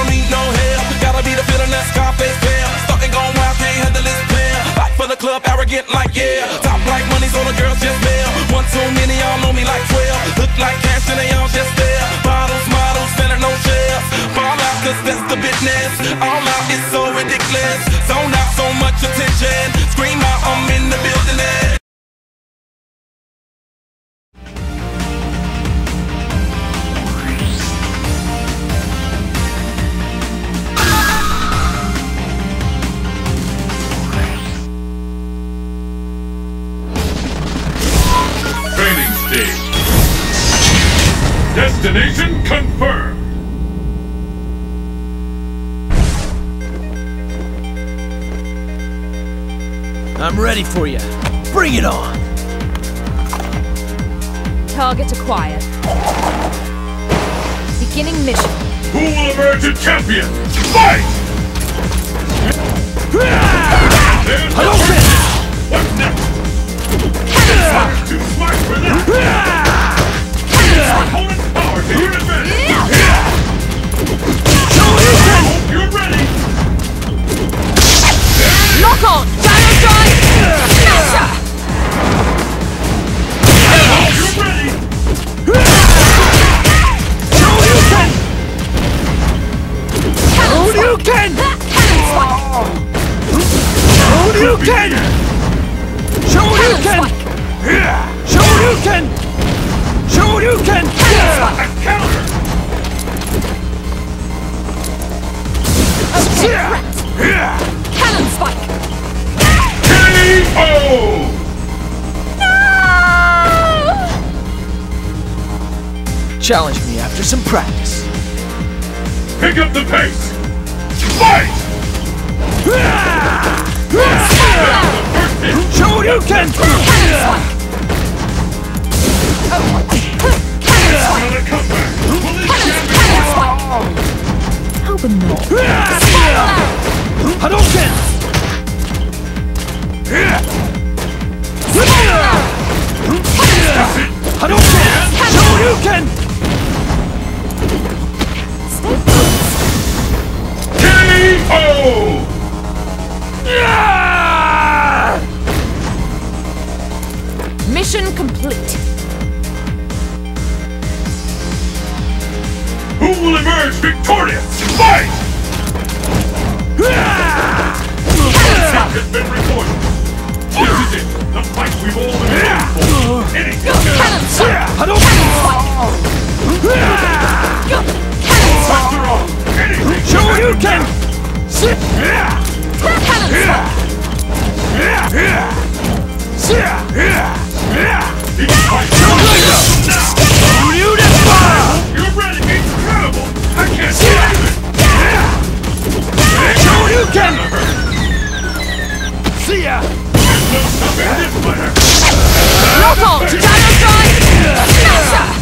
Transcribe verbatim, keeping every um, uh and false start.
don't need no help. Gotta be the feeling that Scarface feel. Starting going wild, can't handle this pair. Back for the club, arrogant like yeah. Top like money, so the girls just bail. One too many, y'all know me like twelve. Look like cash and they all just there. Bottles, models, spending no shares. Fall out, cause that's the business. All out is so ridiculous. Zone out, so much attention. Scream out, I'm in the building there. Destination confirmed! I'm ready for you. Bring it on! Target acquired. Beginning mission. Who will emerge a champion? Fight! There's Hadouken! What's next? Cannon Too smart for that! Opponent's power to your advantage! Shoryuken! Hope you're ready! Lock on! Gyro Drive! Smasher! Hope you're ready! Shoryuken! Shoryuken! Cannon spike! Shoryuken! Shoryuken! Shoryuken! Shoryuken! A counter! Cannon spike! K O! No! Challenge me after some practice. Pick up the pace! Fight! Shoryuken! Another comeback! Will this champion? Hope not. Hadouken! Hadouken! Shoryuken! K O! Mission complete. Who will emerge victorious? Fight! Attack has been reported. This is it, the fight we've all been waiting for. Anything Cannon spike! Hadouken! Cannon spike! After all, anything Shoryuken! Cannon spike! These fights now! You're ready! Incredible! I can't believe it! Shoryuken! See ya! There's no stopping this fighter! Lock on! Gyro Drive! Smasher!